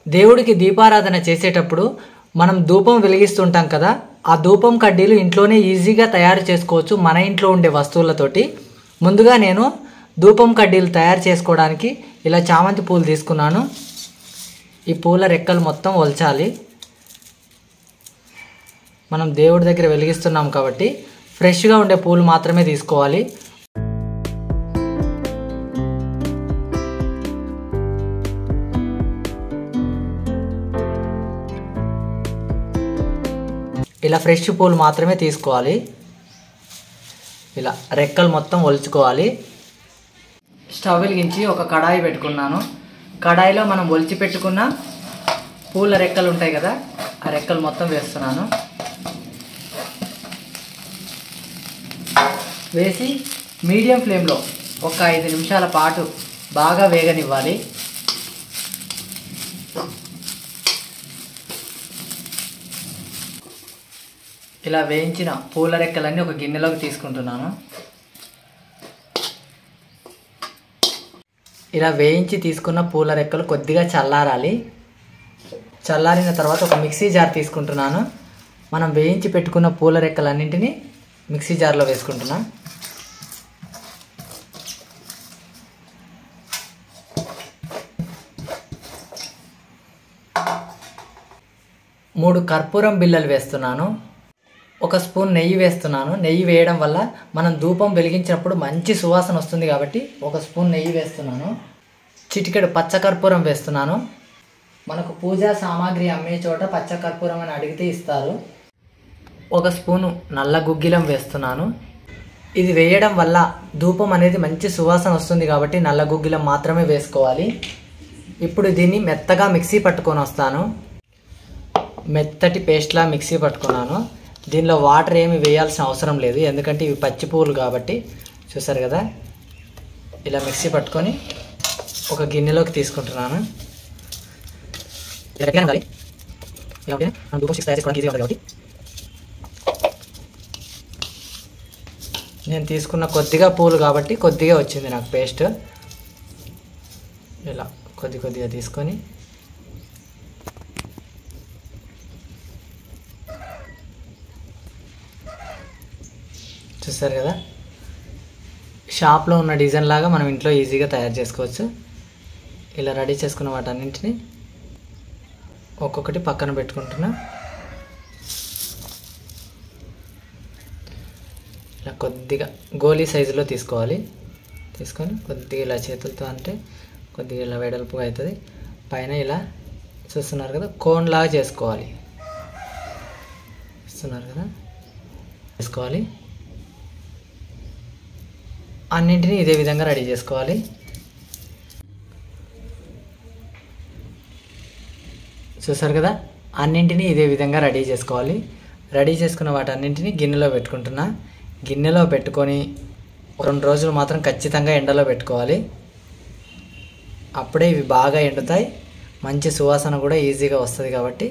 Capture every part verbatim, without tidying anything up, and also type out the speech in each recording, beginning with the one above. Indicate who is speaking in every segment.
Speaker 1: దేవుడికి దీపారాధన చేసేటప్పుడు మనం ధూపం వెలిగిస్తుంటాం కదా, ఆ ధూపం కడ్డీలు ఇంట్లోనే ఈజీగా తయారు చేసుకోవచ్చు మన ఇంట్లో ఉండే వస్తువులతోటి. ముందుగా నేను ధూపం కడ్డీలు తయారు చేసుకోవడానికి ఇలా చామంతి పూలు తీసుకున్నాను. ఈ పూల రెక్కలు మొత్తం ఒలచాలి. మనం దేవుడి దగ్గర వెలిగిస్తున్నాం కాబట్టి ఫ్రెష్గా ఉండే పూలు మాత్రమే తీసుకోవాలి. ఇలా ఫ్రెష్ పూలు మాత్రమే తీసుకోవాలి. ఇలా రెక్కలు మొత్తం ఒలుచుకోవాలి. స్టవ్ వెలిగించి ఒక కడాయి పెట్టుకున్నాను. కడాయిలో మనం ఒలిచి పెట్టుకున్న పూల రెక్కలు ఉంటాయి కదా, ఆ రెక్కలు మొత్తం వేస్తున్నాను. వేసి మీడియం ఫ్లేమ్లో ఒక ఐదు నిమిషాల పాటు బాగా వేగనివ్వాలి. ఇలా వేయించిన పూల రెక్కలన్నీ ఒక గిన్నెలోకి తీసుకుంటున్నాను. ఇలా వేయించి తీసుకున్న పూల రెక్కలు కొద్దిగా చల్లారాలి. చల్లారిన తర్వాత ఒక మిక్సీ జార్ తీసుకుంటున్నాను. మనం వేయించి పెట్టుకున్న పూల రెక్కలన్నింటినీ మిక్సీ జార్లో వేసుకుంటున్నా. మూడు కర్పూరం బిళ్ళలు వేస్తున్నాను. ఒక స్పూన్ నెయ్యి వేస్తున్నాను. నెయ్యి వేయడం వల్ల మనం ధూపం వెలిగించినప్పుడు మంచి సువాసన వస్తుంది కాబట్టి ఒక స్పూన్ నెయ్యి వేస్తున్నాను. చిటికెడు పచ్చకర్పూరం వేస్తున్నాను. మనకు పూజా సామాగ్రి అమ్మే చోట పచ్చకర్పూరం అని అడిగితే ఇస్తారు. ఒక స్పూను నల్ల గుగ్గిలం వేస్తున్నాను. ఇది వేయడం వల్ల ధూపం అనేది మంచి సువాసన వస్తుంది కాబట్టి నల్ల గుగ్గిలం మాత్రమే వేసుకోవాలి. ఇప్పుడు దీన్ని మెత్తగా మిక్సీ పట్టుకొని వస్తాను. మెత్తటి పేస్ట్లా మిక్సీ పట్టుకున్నాను. దీనిలో వాటర్ ఏమి వేయాల్సిన అవసరం లేదు, ఎందుకంటే ఇవి పచ్చి పువ్వులు కాబట్టి. చూసారు కదా, ఇలా మిక్సీ పట్టుకొని ఒక గిన్నెలోకి తీసుకుంటున్నాను. నేను తీసుకున్న కొద్దిగా పూలు కాబట్టి కొద్దిగా వచ్చింది నాకు పేస్ట్. ఇలా కొద్ది కొద్దిగా తీసుకొని చూస్తారు కదా, షాప్లో ఉన్న డిజైన్ లాగా మనం ఇంట్లో ఈజీగా తయారు చేసుకోవచ్చు. ఇలా రెడీ చేసుకున్న వాటన్నింటినీ ఒక్కొక్కటి పక్కన పెట్టుకుంటున్నా. ఇలా కొద్దిగా గోలీ సైజులో తీసుకోవాలి. తీసుకొని కొద్దిగా ఇలా చేతులతో అంటే కొద్దిగా ఇలా వెడల్పుగా అవుతుంది. పైన ఇలా చూస్తున్నారు కదా, కోన్ లాగా చేసుకోవాలి. చూస్తున్నారు కదా, చేసుకోవాలి. అన్నింటినీ ఇదే విధంగా రెడీ చేసుకోవాలి. చూసారు కదా, అన్నింటినీ ఇదే విధంగా రెడీ చేసుకోవాలి. రెడీ చేసుకున్న వాటన్నింటినీ గిన్నెలో పెట్టుకుంటున్నా. గిన్నెలో పెట్టుకొని రెండు రోజులు మాత్రం ఖచ్చితంగా ఎండలో పెట్టుకోవాలి. అప్పుడే ఇవి బాగా ఎండుతాయి, మంచి సువాసన కూడా ఈజీగా వస్తుంది కాబట్టి.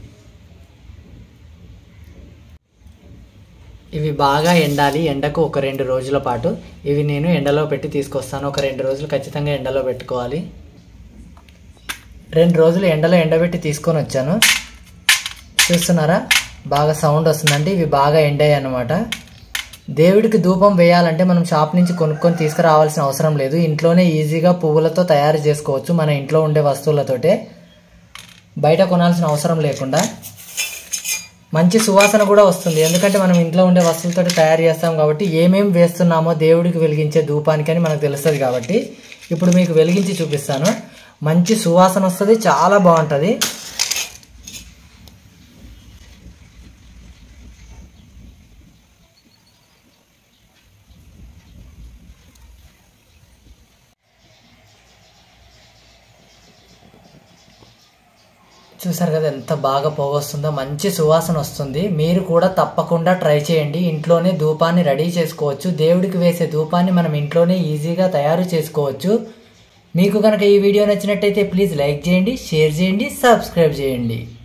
Speaker 1: ఇవి బాగా ఎండాలి. ఎండకు ఒక రెండు రోజుల పాటు ఇవి నేను ఎండలో పెట్టి తీసుకొస్తాను. ఒక రెండు రోజులు ఖచ్చితంగా ఎండలో పెట్టుకోవాలి. రెండు రోజులు ఎండలో ఎండబెట్టి తీసుకొని వచ్చాను. చూస్తున్నారా, బాగా సౌండ్ వస్తుందండి. ఇవి బాగా ఎండాయి అన్నమాట. దేవుడికి ధూపం వేయాలంటే మనం షాప్ నుంచి కొనుక్కొని తీసుకురావాల్సిన అవసరం లేదు. ఇంట్లోనే ఈజీగా పువ్వులతో తయారు చేసుకోవచ్చు మన ఇంట్లో ఉండే వస్తువులతోటే, బయట కొనాల్సిన అవసరం లేకుండా. మంచి సువాసన కూడా వస్తుంది, ఎందుకంటే మనం ఇంట్లో ఉండే వస్తువులతో తయారు చేస్తాం కాబట్టి ఏమేమి వేస్తున్నామో దేవుడికి వెలిగించే ధూపానికి అని మనకు తెలుస్తుంది కాబట్టి. ఇప్పుడు మీకు వెలిగించి చూపిస్తాను. మంచి సువాసన వస్తుంది, చాలా బాగుంటుంది. చూసారు కదా ఎంత బాగా పొగ వస్తుందో, మంచి సువాసన వస్తుంది. మీరు కూడా తప్పకుండా ట్రై చేయండి. ఇంట్లోనే ధూపాన్ని రెడీ చేసుకోవచ్చు. దేవుడికి వేసే ధూపాన్ని మనం ఇంట్లోనే ఈజీగా తయారు చేసుకోవచ్చు. మీకు కనుక ఈ వీడియో నచ్చినట్టయితే ప్లీజ్ లైక్ చేయండి, షేర్ చేయండి, సబ్స్క్రైబ్ చేయండి.